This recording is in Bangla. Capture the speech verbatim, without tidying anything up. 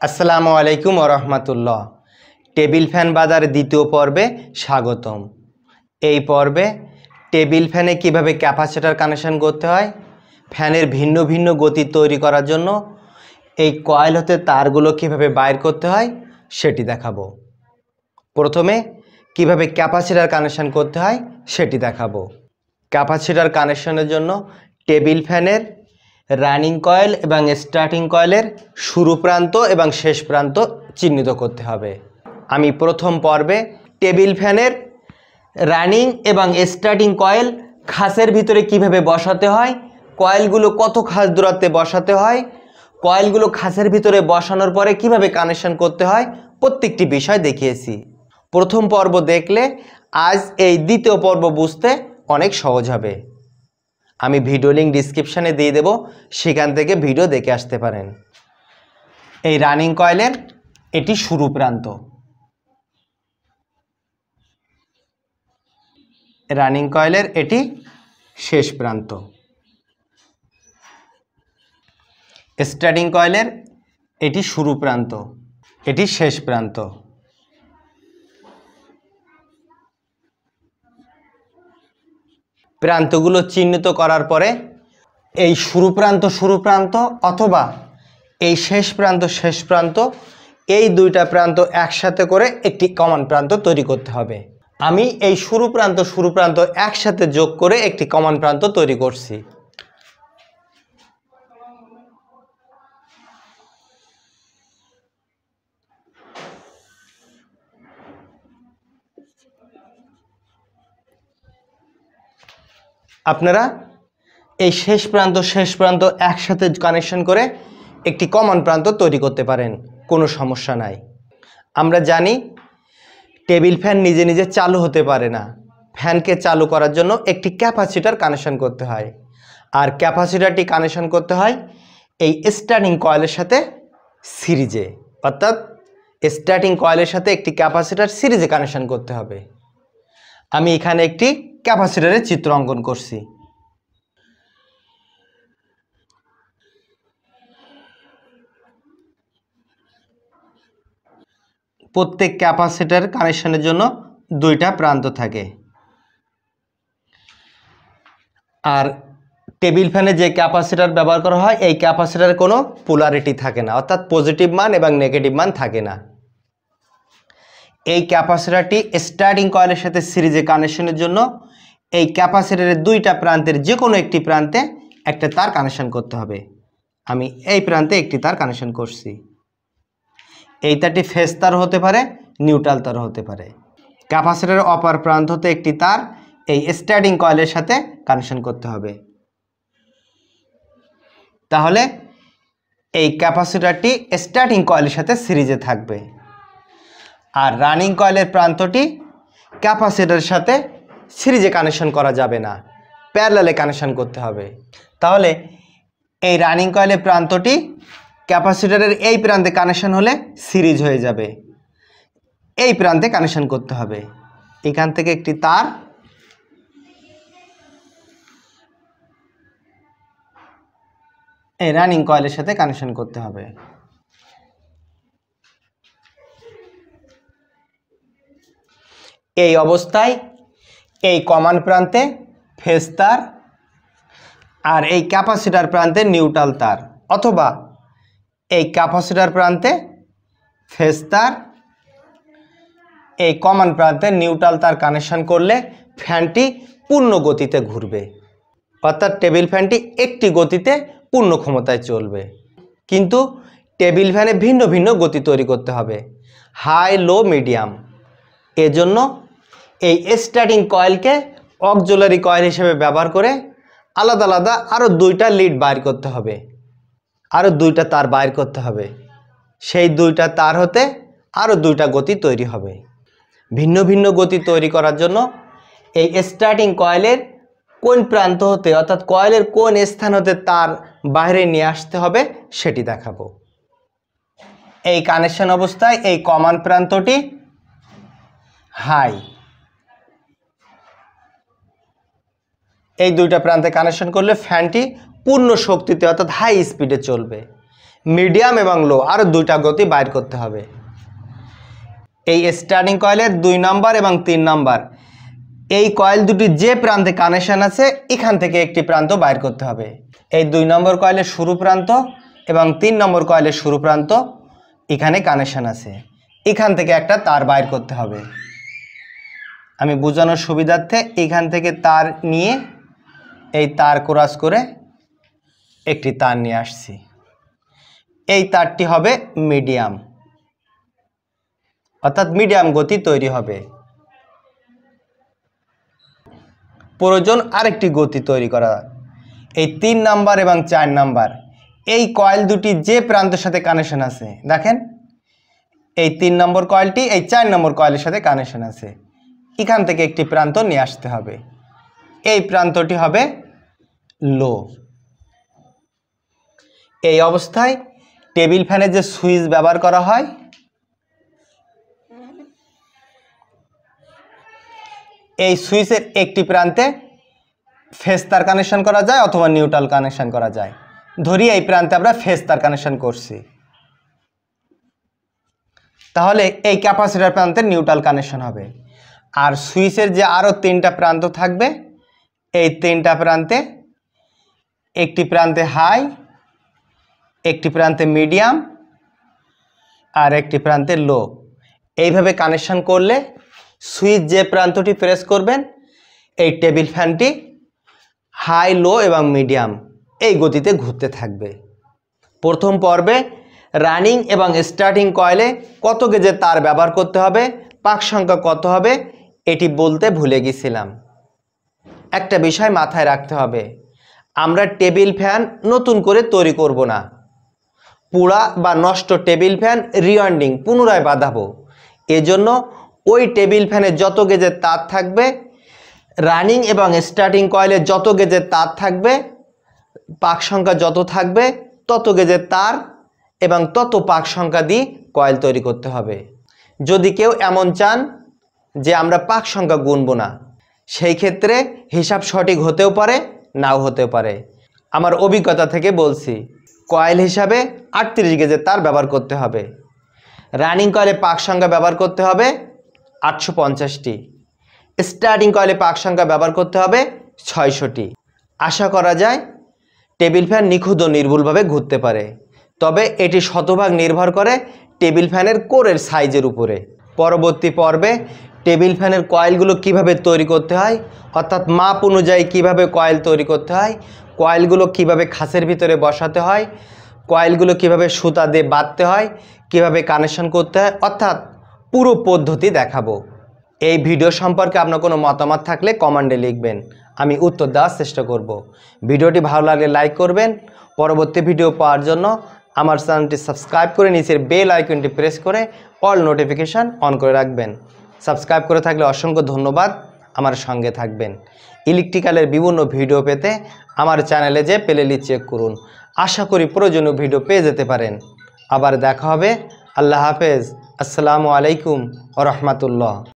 আসসালামু আলাইকুম ওয়া রাহমাতুল্লাহ। টেবিল ফ্যান বাজার দ্বিতীয় পর্বে স্বাগতম। এই পর্বে টেবিল ফ্যানে কিভাবে ক্যাপাসিটর কানেকশন করতে হয়, ফ্যানের ভিন্ন ভিন্ন গতি তৈরি করার জন্য এই কয়েল হতে তারগুলো কিভাবে বাইর করতে হয় সেটি দেখাবো। প্রথমে কিভাবে ক্যাপাসিটর কানেকশন করতে হয় সেটি দেখাবো। ক্যাপাসিটর কানেকশনের জন্য টেবিল ফ্যানের রানিং কয়েল এবং স্টার্টিং কয়েলের শুরু প্রান্ত এবং শেষ প্রান্ত চিহ্নিত করতে হবে। আমি প্রথম পর্বে টেবিল ফ্যানের রানিং এবং স্টার্টিং কয়েল খাঁচের ভিতরে কিভাবে বসাতে হয়, কয়েলগুলো কত খাঁচ দূরত্বে বসাতে হয়, কয়েলগুলো খাঁচের ভিতরে বসানোর পরে কিভাবে কানেকশন করতে হয় প্রত্যেকটি বিষয় দেখিয়েছি। প্রথম পর্ব দেখলে আজ এই দ্বিতীয় পর্ব বুঝতে অনেক সহজ হবে। আমি ভিডিও লিঙ্ক ডিসক্রিপশানে দিয়ে দেব, সেখান থেকে ভিডিও দেখে আসতে পারেন। এই রানিং কয়েলের এটি শুরু প্রান্ত, রানিং কয়েলের এটি শেষ প্রান্ত, স্টার্টিং কয়েলের এটি শুরু প্রান্ত, এটি শেষ প্রান্ত। প্রান্তগুলো চিহ্নিত করার পরে এই শুরু প্রান্ত শুরু প্রান্ত অথবা এই শেষ প্রান্ত শেষ প্রান্ত, এই দুইটা প্রান্ত একসাথে করে একটি কমন প্রান্ত তৈরি করতে হবে। আমি এই শুরু প্রান্ত শুরু প্রান্ত একসাথে যোগ করে একটি কমন প্রান্ত তৈরি করছি। আপনারা এই শেষ প্রান্ত শেষ প্রান্ত একসাথে কানেকশন করে একটি কমন প্রান্ত তৈরি করতে পারেন, কোনো সমস্যা নাই। আমরা জানি টেবিল ফ্যান নিজে নিজে চালু হতে পারে না, ফ্যানকে চালু করার জন্য একটি ক্যাপাসিটর কানেকশন করতে হয়, আর ক্যাপাসিটরটি কানেকশন করতে হয় এই স্টার্টিং কয়েলের সাথে সিরিজে, অর্থাৎ স্টার্টিং কয়েলের সাথে একটি ক্যাপাসিটর সিরিজে কানেকশন করতে হবে। আমি এখানে একটি ক্যাপাসিটরের চিত্র অঙ্কন করছি। প্রত্যেক ক্যাপাসিটর কানেকশনের জন্য দুইটা প্রান্ত থাকে, আর টেবিল ফ্যানে যে ক্যাপাসিটর ব্যবহার করা হয় এই ক্যাপাসিটরের কোনো পোলারিটি থাকে না, অর্থাৎ পজিটিভ মান এবং নেগেটিভ মান থাকে না। এই ক্যাপাসিটরটি স্টার্টিং কয়েলের সাথে সিরিজে কানেকশনের জন্য এই ক্যাপাসিটরের দুইটা প্রান্তের যে কোনো একটি প্রান্তে একটা তার কানেকশন করতে হবে। আমি এই প্রান্তে একটি তার কানেকশন করছি। এই তারটি ফেজ তার হতে পারে, নিউট্রাল তার হতে পারে। ক্যাপাসিটরের অপর প্রান্ত হতে একটি তার এই স্টার্টিং কয়েলের সাথে কানেকশন করতে হবে। তাহলে এই ক্যাপাসিটরটি স্টার্টিং কয়েলের সাথে সিরিজে থাকবে, আর রানিং কয়েলের প্রান্তটি ক্যাপাসিটরের সাথে সিরিজে কানেকশন করা যাবে না, প্যারালালে কানেকশন করতে হবে। তাহলে এই রানিং কয়েলের প্রান্তটি ক্যাপাসিটরের এই প্রান্তে কানেকশন হলে সিরিজ হয়ে যাবে, এই প্রান্তে কানেকশন করতে হবে। এখান থেকে একটি তার এই রানিং কয়েলের সাথে কানেকশন করতে হবে। এই অবস্থায় এই কমন প্রান্তে ফেজ তার আর এই ক্যাপাসিটর প্রান্তে নিউট্রাল তার, অথবা এই ক্যাপাসিটর প্রান্তে ফেজ তার, এই কমন প্রান্তে নিউট্রাল তার কানেকশন করলে ফ্যানটি পূর্ণ গতিতে ঘুরবে, অর্থাৎ টেবিল ফ্যানটি একটি গতিতে পূর্ণ ক্ষমতায় চলবে। কিন্তু টেবিল ফ্যানে ভিন্ন ভিন্ন গতি তৈরি করতে হবে, হাই লো মিডিয়াম। এজন্য এই স্টার্টিং কয়েলকে অক্সিলারি কয়েল হিসেবে ব্যবহার করে আলাদা আলাদা আরও দুইটা লিড বাইর করতে হবে, আরও দুইটা তার বাইর করতে হবে। সেই দুইটা তার হতে আরও দুইটা গতি তৈরি হবে। ভিন্ন ভিন্ন গতি তৈরি করার জন্য এই স্টার্টিং কয়েলের কোন প্রান্ত হতে, অর্থাৎ কয়েলের কোন স্থান হতে তার বাইরে নিয়ে আসতে হবে সেটি দেখাবো। এই কানেকশন অবস্থায় এই কমন প্রান্তটি হাই, এই দুইটা প্রান্তে কানেকশন করলে ফ্যানটি পূর্ণ শক্তিতে অর্থাৎ হাই স্পিডে চলবে। মিডিয়াম এবং লো, আরও দুইটা গতি বাইর করতে হবে। এই স্টার্টিং কয়েলের দুই নম্বর এবং তিন নম্বর এই কয়েল দুটি যে প্রান্তে কানেকশন আছে এখান থেকে একটি প্রান্ত বাইর করতে হবে। এই দুই নম্বর কয়েলের শুরু প্রান্ত এবং তিন নম্বর কয়েলের শুরু প্রান্ত এখানে কানেকশন আছে, এখান থেকে একটা তার বাইর করতে হবে। আমি বোঝানোর সুবিধার্থে এখান থেকে তার নিয়ে এই তার ক্রস করে একটি তার নিয়ে আসছি। এই তারটি হবে মিডিয়াম, অর্থাৎ মিডিয়াম গতি তৈরি হবে। প্রয়োজন আরেকটি গতি তৈরি করা। এই তিন নাম্বার এবং চার নাম্বার এই কয়েল দুটি যে প্রান্তের সাথে কানেকশন আছে, দেখেন এই তিন নম্বর কয়েলটি এই চার নম্বর কয়েলের সাথে কানেকশন আছে, এখান থেকে একটি প্রান্ত নিয়ে আসতে হবে। এই প্রান্তটি হবে লো। এই অবস্থায় টেবিল ফ্যানে যে সুইচ ব্যবহার করা হয় এই সুইচের একটি প্রান্তে ফেজ তার কানেকশন করা যায় অথবা নিউট্রাল কানেকশন করা যায়। ধরি এই প্রান্তে আমরা ফেজ তার কানেকশন করছি, তাহলে এই ক্যাপাসিটর প্রান্তে নিউট্রাল কানেকশন হবে। আর সুইচের যে আরও তিনটা প্রান্ত থাকবে এই তিনটা প্রান্তে একটি প্রান্তে হাই, একটি প্রান্তে মিডিয়াম আর একটি প্রান্তে লো, এইভাবে কানেকশন করলে সুইচ যে প্রান্তটি প্রেস করবেন এই টেবিল ফ্যানটি হাই, লো এবং মিডিয়াম এই গতিতে ঘুরতে থাকবে। প্রথম পর্বে রানিং এবং স্টার্টিং কয়েলে কত গেজের তার ব্যবহার করতে হবে, পাক সংখ্যা কত হবে এটি বলতে ভুলে গেছিলাম। একটা বিষয় মাথায় রাখতে হবে, আমরা টেবিল ফ্যান নতুন করে তৈরি করব না, পুরা বা নষ্ট টেবিল ফ্যান রিওয়াইন্ডিং পুনরায় বাঁধাবো। এজন্য ওই টেবিল ফ্যানে যত গেজের তার থাকবে, রানিং এবং স্টার্টিং কয়েলে যত গেজের তার থাকবে, পাক সংখ্যা যত থাকবে তত গেজের তার এবং তত পাক সংখ্যা দিয়ে কয়েল তৈরি করতে হবে। যদি কেউ এমন চান যে আমরা পাক সংখ্যা গুনব না, সেই ক্ষেত্রে হিসাব সঠিক হতেও পারে নাও হতেও পারে। আমার অভিজ্ঞতা থেকে বলছি, কয়েল হিসাবে আটত্রিশ গেজের তার ব্যবহার করতে হবে, রানিং কয়েলে পাক সংখ্যা ব্যবহার করতে হবে আটশো পঞ্চাশটি, স্টার্টিং কয়েলে পাক সংখ্যা ব্যবহার করতে হবে ছয়শোটি। আশা করা যায় টেবিল ফ্যান নিখুঁত ও নির্ভুলভাবে ঘুরতে পারে, তবে এটি শতভাগ নির্ভর করে টেবিল ফ্যানের কোরের সাইজের উপরে। পরবর্তী পর্বে টেবিল ফ্যানের কয়েলগুলো কিভাবে তৈরি করতে হয়, অর্থাৎ মাপ অনুযায়ী কিভাবে কয়েল তৈরি করতে হয়, কয়েলগুলো কিভাবে খাঁচের ভিতরে বসাতে হয়, কয়েলগুলো কিভাবে সুতা দিয়ে বাঁধতে হয়, কিভাবে কানেকশন করতে হয়, অর্থাৎ পুরো পদ্ধতি দেখাবো। এই ভিডিও সম্পর্কে আপনার কোনো মতামত থাকলে কমেন্টে লিখবেন, আমি উত্তর দেওয়ার চেষ্টা করব। ভিডিওটি ভালো লাগলে লাইক করবেন। পরবর্তী ভিডিও পাওয়ার জন্য আমার চ্যানেলটি সাবস্ক্রাইব করে নিচের বেল আইকনটি প্রেস করে অল নোটিফিকেশান অন করে রাখবেন। সাবস্ক্রাইব করে থাকলে অসংখ্য ধন্যবাদ, আমার সঙ্গে থাকবেন। ইলেকট্রিক্যালের বিভিন্ন ভিডিও পেতে আমার চ্যানেলে যে প্লেলিস্ট চেক করুন, আশা করি প্রয়োজনীয় ভিডিও পেয়ে যেতে পারেন। আবার দেখা হবে। আল্লাহ হাফেজ। আসসালামু আলাইকুম ওয়া রাহমাতুল্লাহ।